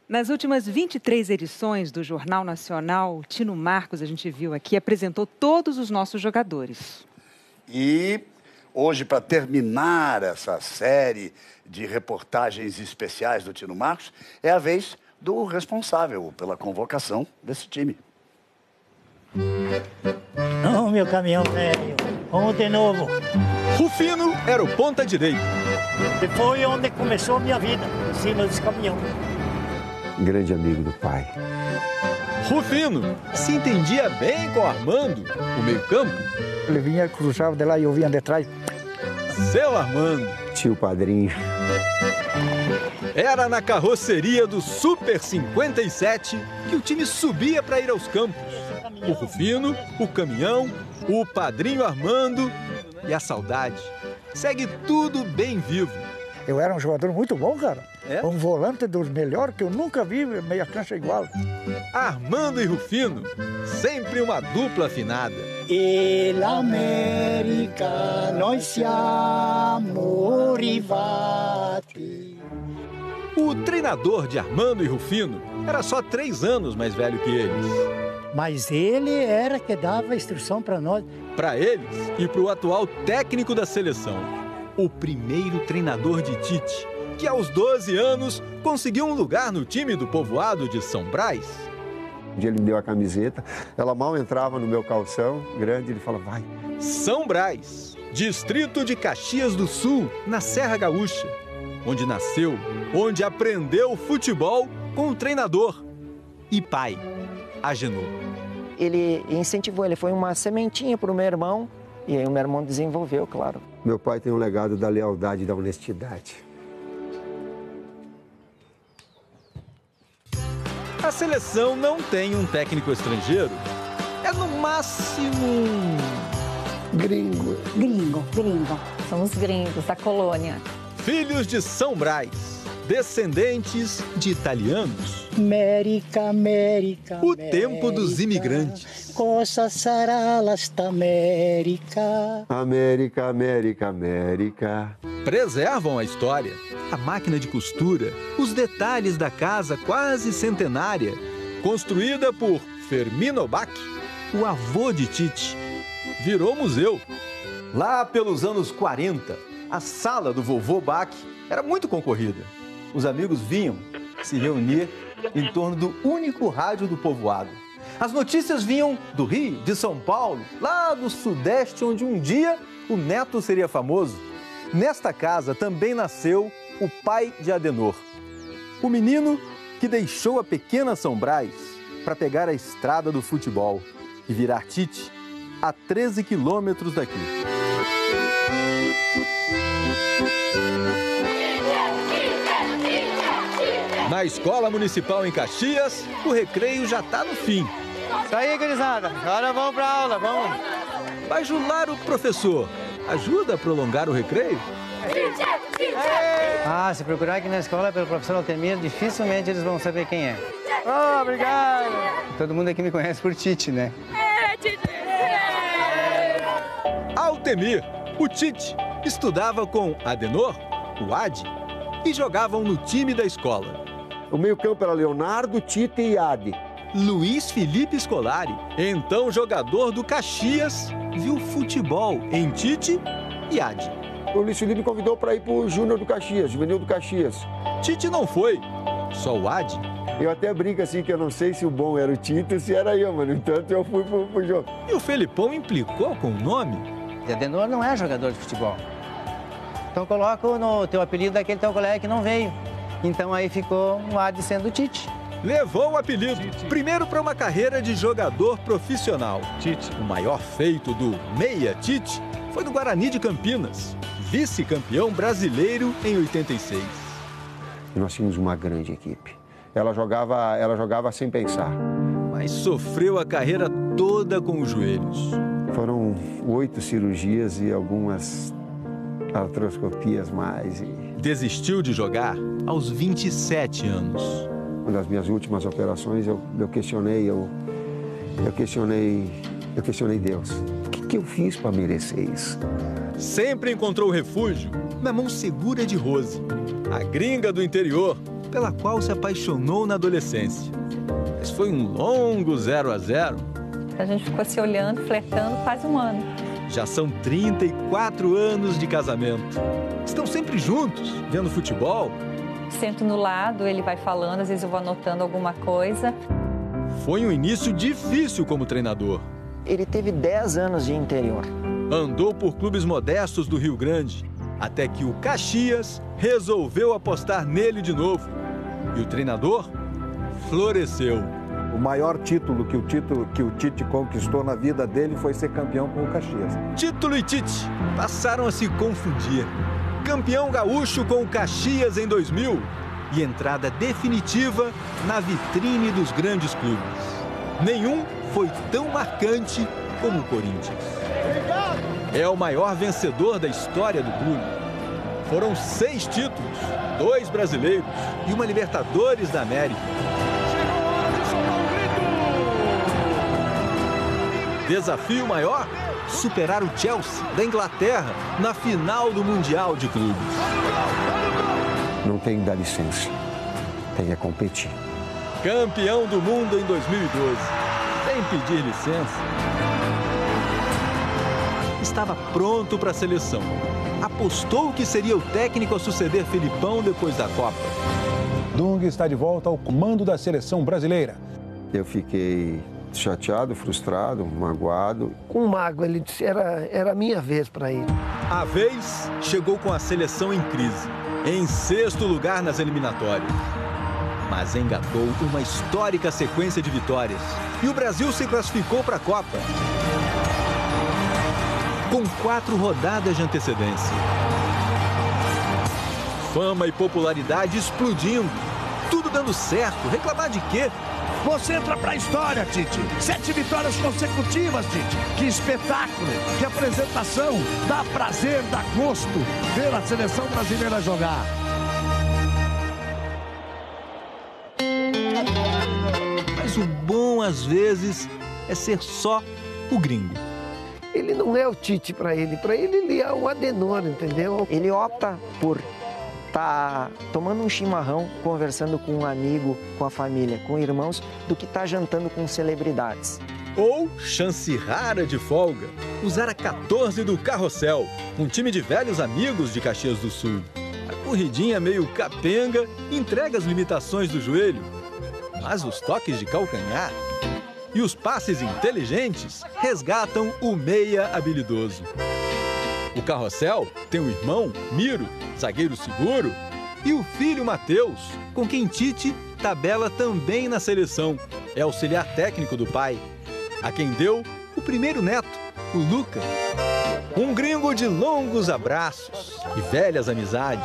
Nas últimas 23 edições do Jornal Nacional, Tino Marcos, a gente viu aqui, apresentou todos os nossos jogadores. E hoje, para terminar essa série de reportagens especiais do Tino Marcos, é a vez do responsável pela convocação desse time. Oh, meu caminhão velho, vamos de novo. Rufino era o ponta direito. E foi onde começou a minha vida, em cima desse caminhão. Grande amigo do pai. Rufino se entendia bem com Armando, o meio-campo. Ele vinha, cruzava de lá e eu vinha de trás. Seu Armando. Tio Padrinho. Era na carroceria do Super 57 que o time subia para ir aos campos. O Rufino, o caminhão, o Padrinho Armando e a saudade. Segue tudo bem vivo. Eu era um jogador muito bom, cara. É? Um volante dos melhores que eu nunca vi, meia cancha igual. Armando e Rufino, sempre uma dupla afinada. E la América, nós siamo rivati. O treinador de Armando e Rufino era só 3 anos mais velho que eles. Mas ele era que dava a instrução para nós. Para eles e para o atual técnico da seleção, o primeiro treinador de Tite, que aos 12 anos conseguiu um lugar no time do povoado de São Brás. Um dia ele me deu a camiseta, ela mal entrava no meu calção grande, ele falou, vai. São Brás, distrito de Caxias do Sul, na Serra Gaúcha, onde nasceu, onde aprendeu futebol com o treinador e pai, Agenor. Ele incentivou, ele foi uma sementinha para o meu irmão e aí o meu irmão desenvolveu, claro. Meu pai tem um legado da lealdade e da honestidade. A seleção não tem um técnico estrangeiro. É no máximo um... Gringo. Gringo. Somos gringos da colônia. Filhos de São Brás, descendentes de italianos. América, América, O tempo dos imigrantes. Cosa sarà esta América? América, América, América. Preservam a história, a máquina de costura, os detalhes da casa quase centenária, construída por Fermino Bach, o avô de Tite. Virou museu. Lá pelos anos 40, a sala do vovô Bach era muito concorrida. Os amigos vinham se reunir em torno do único rádio do povoado. As notícias vinham do Rio, de São Paulo, lá do Sudeste, onde um dia o neto seria famoso. Nesta casa também nasceu o pai de Adenor, o menino que deixou a pequena São Brás para pegar a estrada do futebol e virar Tite a 13 quilômetros daqui. Na escola municipal em Caxias, o recreio já está no fim. Isso aí, gurizada. Agora vamos para aula, vamos. Bajular o professor ajuda a prolongar o recreio? Ah, se procurar aqui na escola pelo professor Altemir, dificilmente eles vão saber quem é. Oh, obrigado. Todo mundo aqui me conhece por Tite, né? Altemir, o Tite, estudava com Adenor, o Adi, e jogavam no time da escola. O meio-campo era Leonardo, Tite e Adi. Luiz Felipe Scolari, então jogador do Caxias, viu futebol em Tite e Adi. O Luiz Felipe me convidou para ir para o Júnior do Caxias, Juvenil do Caxias. Tite não foi, só o Adi. Eu até brinco assim que eu não sei se o bom era o Tite ou se era eu, mas no entanto eu fui pro jogo. E o Felipão implicou com o nome? Adenor não é jogador de futebol. Então coloca no teu apelido daquele teu colega que não veio. Então aí ficou o Adi sendo Tite. Levou o apelido, primeiro para uma carreira de jogador profissional. Tite. O maior feito do Meia Tite foi no Guarani de Campinas, vice-campeão brasileiro em 86. E nós tínhamos uma grande equipe. Ela jogava sem pensar. Mas sofreu a carreira toda com os joelhos. Foram 8 cirurgias e algumas artroscopias mais. Desistiu de jogar aos 27 anos. Uma das minhas últimas operações, eu questionei Deus. O que eu fiz para merecer isso? Sempre encontrou refúgio na mão segura de Rose, a gringa do interior, pela qual se apaixonou na adolescência. Mas foi um longo 0-0. A gente ficou se olhando, flertando quase um ano. Já são 34 anos de casamento. Estão sempre juntos, vendo futebol. Sento no lado, ele vai falando, às vezes eu vou anotando alguma coisa. Foi um início difícil como treinador. Ele teve 10 anos de interior. Andou por clubes modestos do Rio Grande, até que o Caxias resolveu apostar nele de novo. E o treinador floresceu. O maior título que o Tite conquistou na vida dele foi ser campeão com o Caxias. Título e Tite passaram a se confundir. Campeão gaúcho com o Caxias em 2000 e entrada definitiva na vitrine dos grandes clubes. Nenhum foi tão marcante como o Corinthians. É o maior vencedor da história do clube. Foram 6 títulos, 2 brasileiros e uma Libertadores da América. Desafio maior? Superar o Chelsea da Inglaterra na final do Mundial de Clubes. Não tem que dar licença, tem que competir. Campeão do mundo em 2012, sem pedir licença. Estava pronto para a seleção. Apostou que seria o técnico a suceder Felipão depois da Copa. Dunga está de volta ao comando da seleção brasileira. Eu fiquei chateado, frustrado, magoado. Com mágoa, ele disse era a minha vez para ir. A vez chegou com a seleção em crise, em 6º lugar nas eliminatórias. Mas engatou uma histórica sequência de vitórias e o Brasil se classificou para a Copa. Com 4 rodadas de antecedência. Fama e popularidade explodindo. Tudo dando certo. Reclamar de quê? Você entra pra história, Tite. 7 vitórias consecutivas, Tite. Que espetáculo, que apresentação. Dá prazer, dá gosto ver a seleção brasileira jogar. Mas o bom, às vezes, é ser só o gringo. Ele não é o Tite para ele é o Adenor, entendeu? Ele opta por estar tomando um chimarrão, conversando com um amigo, com a família, com irmãos, do que estar jantando com celebridades. Ou, chance rara de folga, usar a 14 do Carrossel, um time de velhos amigos de Caxias do Sul. A corridinha meio capenga entrega as limitações do joelho, mas os toques de calcanhar e os passes inteligentes resgatam o meia habilidoso. O Carrossel tem o irmão, Miro, zagueiro seguro, e o filho, Matheus, com quem Tite tabela também na seleção. É auxiliar técnico do pai, a quem deu o primeiro neto, o Luca. Um gringo de longos abraços e velhas amizades.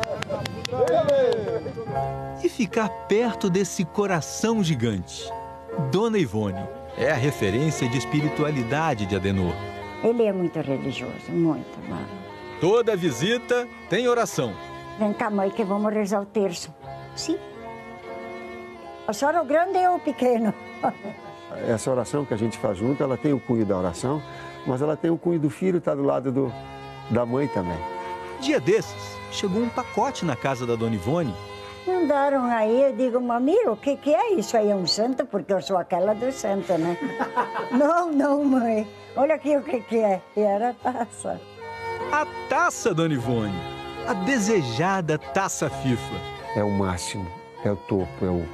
E ficar perto desse coração gigante. Dona Ivone é a referência de espiritualidade de Adenor. Ele é muito religioso, muito, mano. Toda visita tem oração. Vem cá, mãe, que vamos rezar o terço. Sim. A senhora é o grande e eu o pequeno. Essa oração que a gente faz junto, ela tem o cunho da oração, mas ela tem o cunho do filho, está do lado da mãe também. Dia desses, chegou um pacote na casa da Dona Ivone. Mandaram aí, eu digo, Mamiro, o que é isso aí? É um santo? Porque eu sou aquela do santo, né? Não, mãe. Olha aqui o que é. E era a taça. A taça, Dona Ivone. A desejada taça FIFA. É o máximo, é o topo,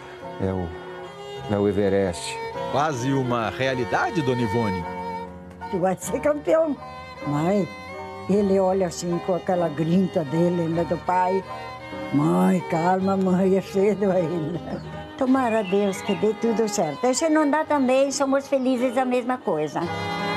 é o Everest. Quase uma realidade, Dona Ivone. Tu vai ser campeão. Mãe, ele olha assim com aquela grinta dele, né, do pai. Mãe, calma, mãe, é cedo ainda. Tomara a Deus que dê tudo certo. Se não dá também, somos felizes a mesma coisa.